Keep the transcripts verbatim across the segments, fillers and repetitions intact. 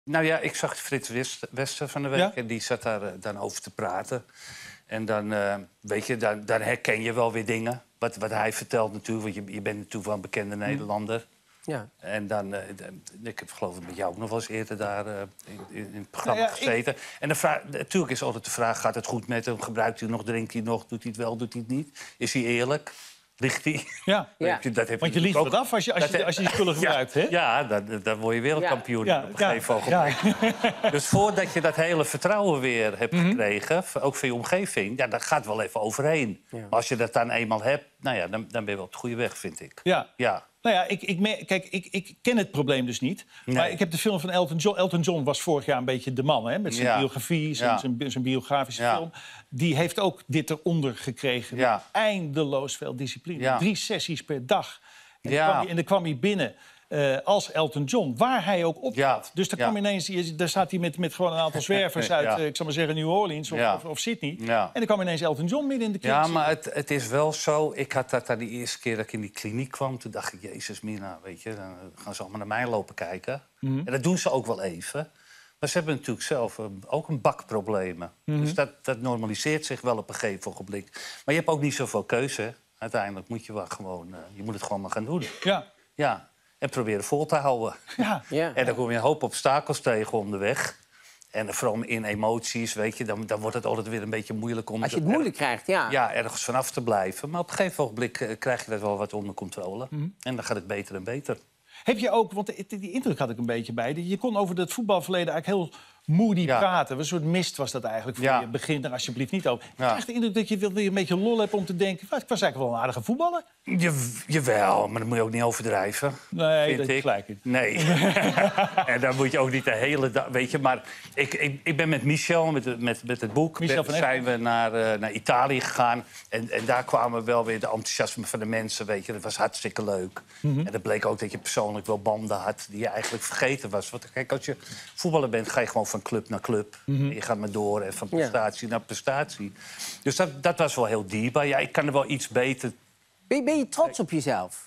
Nou ja, ik zag Frits West- Wester van de week Ja? en die zat daar uh, dan over te praten. En dan, uh, weet je, dan, dan herken je wel weer dingen. Wat, wat hij vertelt natuurlijk, want je, je bent natuurlijk wel een bekende Nederlander. Ja. En dan, uh, ik heb geloof ik met jou ook nog wel eens eerder daar uh, in, in, in het programma Nou ja, gezeten. Ik... En de vraag, natuurlijk is altijd de vraag, gaat het goed met hem? Gebruikt hij nog, drinkt hij nog, doet hij het wel, doet hij het niet? Is hij eerlijk? Ligt hij? Ja. Ja. Dat heb Want je liet ook... wat af als je, als je, als je die spullen gebruikt, hè? Ja, dan, dan word je wereldkampioen Ja. op een Ja. gegeven ogenblik. Ja. Dus voordat je dat hele vertrouwen weer hebt gekregen, ook van je omgeving, ja, dat gaat wel even overheen. Ja. Maar als je dat dan eenmaal hebt, nou ja, dan, dan ben je wel op de goede weg, vind ik. Ja. Ja. Nou ja, ik, ik, mer- kijk, ik, ik ken het probleem dus niet. Nee. Maar ik heb de film van Elton John. Elton John was vorig jaar een beetje de man, hè? Met zijn Ja. biografie, zijn, Ja. zijn, zijn biografische Ja. film. Die heeft ook dit eronder gekregen. Ja. Met eindeloos veel discipline. Ja. Drie sessies per dag. En, Ja. dan kwam hij, en dan kwam hij binnen uh, als Elton John, waar hij ook op Ja. zat. Dus dan Ja. kwam ineens, je- daar staat hij met, met gewoon een aantal zwervers uit, Ja. uh, ik zal maar zeggen, New Orleans of, Ja. of, of Sydney. Ja. En dan kwam ineens Elton John midden in de Ja, kitchen. maar het, het is wel zo. Ik had dat daar die eerste keer dat ik in die kliniek kwam. Toen dacht ik, jezus mina, weet je, dan gaan ze allemaal naar mij lopen kijken. Mhm. En dat doen ze ook wel even. Maar ze hebben natuurlijk zelf uh, ook een bak problemen. Mhm. Dus dat, dat normaliseert zich wel op een gegeven ogenblik. Maar je hebt ook niet zoveel keuze. Uiteindelijk moet je wel gewoon, uh, je moet het gewoon maar gaan doen. Ja. Ja. En proberen vol te houden. Ja. Ja. En dan kom je een hoop obstakels tegen onderweg. En vooral in emoties, weet je, dan, dan wordt het altijd weer een beetje moeilijk om... Als je het moeilijk krijgt, ja. Ja, ergens vanaf te blijven. Maar op een gegeven ogenblik uh, krijg je dat wel wat onder controle. Mhm. En dan gaat het beter en beter. Heb je ook, want die, die indruk had ik een beetje bij... je kon over het voetbalverleden eigenlijk heel moody Ja. praten. Een soort mist was dat eigenlijk voor Ja. je. Begin er alsjeblieft niet over. Ik Ja. krijg de indruk dat je wel weer een beetje lol hebt om te denken... "Wat, ik was eigenlijk wel een aardige voetballer." Je, jawel, maar dat moet je ook niet overdrijven. Nee, vind dat is ik. gelijk in. Nee. En dan moet je ook niet de hele dag... Weet je, maar ik, ik, ik ben met Michel, met, met, met het boek... Michel van zijn we naar, uh, naar Italië gegaan. En, en daar kwamen wel weer de enthousiasme van de mensen, weet je. Dat was hartstikke leuk. Mhm. En dat bleek ook dat je persoonlijk wel banden had... die je eigenlijk vergeten was. Want kijk, als je voetballer bent, ga je gewoon van club naar club. Mhm. En je gaat maar door en van prestatie naar prestatie. Dus dat, dat was wel heel dierbaar. Ja, ik kan er wel iets beter... Ben, je- ben je trots op jezelf?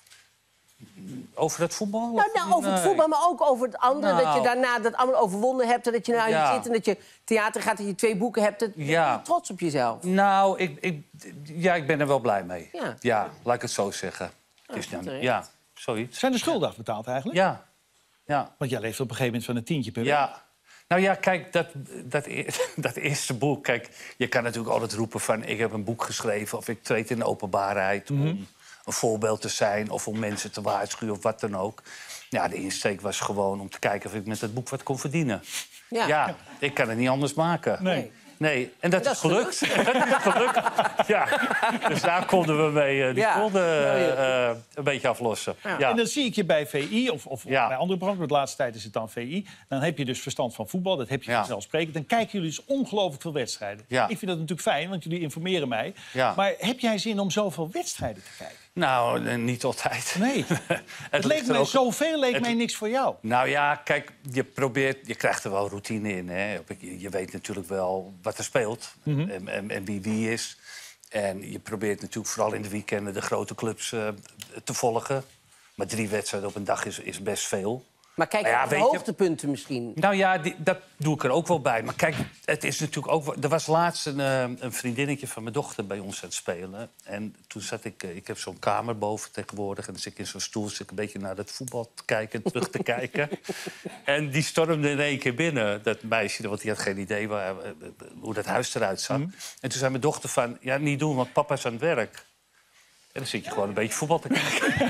Over het voetbal? Nou, nou, over het Nee. voetbal, maar ook over het andere. Nou. Dat je daarna dat allemaal overwonnen hebt. En dat je nou Ja. hier zit en dat je theater gaat... en je twee boeken hebt. Dat, Ja. Ben je trots op jezelf? Nou, ik, ik, ja, ik ben er wel blij mee. Ja. laat ik het zo zeggen. Het is goed, dan, hè? ja, zoiets. Zijn de schulden afbetaald eigenlijk? Ja. Ja. Want jij leeft op een gegeven moment van een tientje per week. Ja. Nou ja, kijk, dat, dat, e- dat eerste boek... Kijk, je kan natuurlijk altijd roepen van... ik heb een boek geschreven of ik treed in de openbaarheid... Mhm. om een voorbeeld te zijn of om mensen te waarschuwen of wat dan ook. Ja, de insteek was gewoon om te kijken of ik met het boek wat kon verdienen. Ja. Ja, ik kan het niet anders maken. Nee. Nee, en dat, Dat is is gelukt. dat is gelukt. Ja. Dus daar konden we mee uh, die Ja. schulden uh, Ja. uh, een beetje aflossen. Ja. Ja. En dan zie ik je bij V I of, of Ja. bij andere branchen. De laatste tijd is het dan V I. Dan heb je dus verstand van voetbal. Dat heb je Ja. vanzelfsprekend. Dan kijken jullie dus ongelooflijk veel wedstrijden. Ja. Ik vind dat natuurlijk fijn, want jullie informeren mij. Ja. Maar heb jij zin om zoveel wedstrijden te kijken? Nou, eh, niet altijd. Nee. het Het leek ligt er mij ook- zoveel, leek het- mij niks voor jou. Nou ja, kijk, je probeert, je krijgt er wel routine in. Hè. Je, je weet natuurlijk wel wat er speelt Mhm. en, en, en wie wie is. En je probeert natuurlijk vooral in de weekenden de grote clubs uh, te volgen. Maar drie wedstrijden op een dag is, is best veel. Maar kijk, Maar ja, naar de weet je- hoogtepunten misschien. Nou ja, die, dat doe ik er ook wel bij. Maar kijk, het is natuurlijk ook... wel- Er was laatst een, eh, een vriendinnetje van mijn dochter bij ons aan het spelen. En toen zat ik... eh, Ik heb zo'n kamer boven tegenwoordig. En dan zit ik in zo'n stoel, zit ik een beetje naar het voetbal te kijken en terug te kijken. En die stormde in één keer binnen, dat meisje. Want die had geen idee waar, eh, hoe dat huis eruit zag. En toen zei mijn dochter van... Ja, niet doen, want papa is aan het werk. En dan zit je gewoon een beetje voetbal te kijken.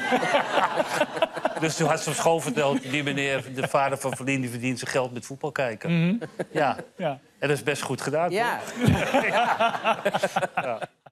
Dus toen had ze op school verteld... die meneer, de vader van Verlien, die verdient zijn geld met voetbal kijken. Ja. Ja. En dat is best goed gedaan, Ja. toch? Ja.